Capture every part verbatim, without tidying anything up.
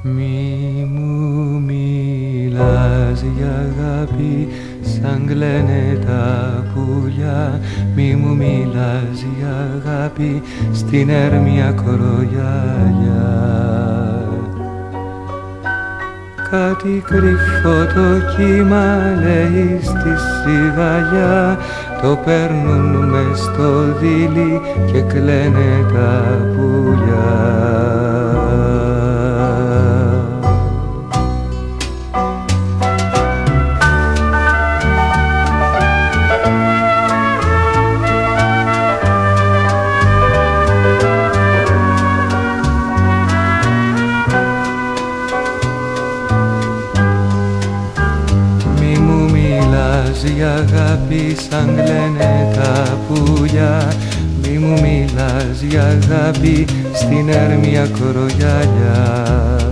Μη μου μιλάς για αγάπη σαν κλαίνε τα πουλιά. Μη μου μιλάς για αγάπη στην έρμια κορογιαλιά. Κάτι κρυφό το κύμα λέει στη σιγαλιά, το παίρνουν μες στο δίλη και κλαίνε τα πουλιά. Για αγάπη σαν κλαίνε τα πουλιά. Μη μου μιλάς για αγάπη στην έρμια κορογιαλιά.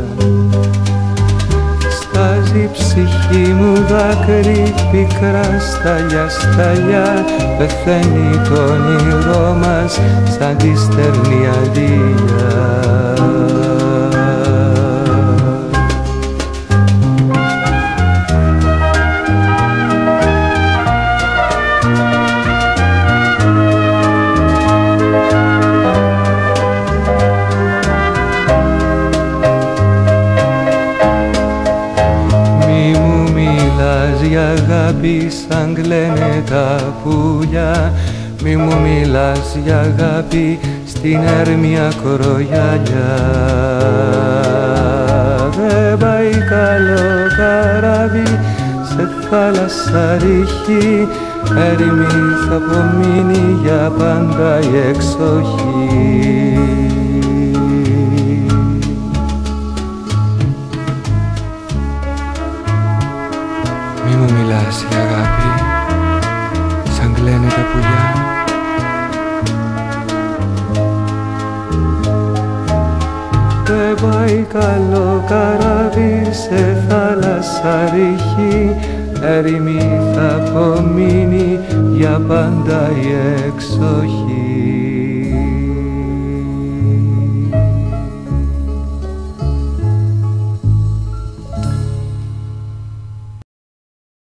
Στάζει η ψυχή μου δάκρυ πικρά σταλιά σταλιά. Πεθαίνει το όνειρό μας σαν τη στερνή αλήθεια. Για αγάπη σαν κλαίνε τα πουλιά. Μη μου μιλάς για αγάπη στην έρμια κορογιαλιά. Δεν πάει καλό καράβι σε θάλασσα ρηχή. Έρημη θα απομείνει για πάντα η εξοχή. Μη μου μιλάς για αγάπη σαν κλαίνε τα πουλιά. Δεν πάει καλό καράβι σε θάλασσα ρηχή. Έρημη θα απομείνει για πάντα η εξοχή.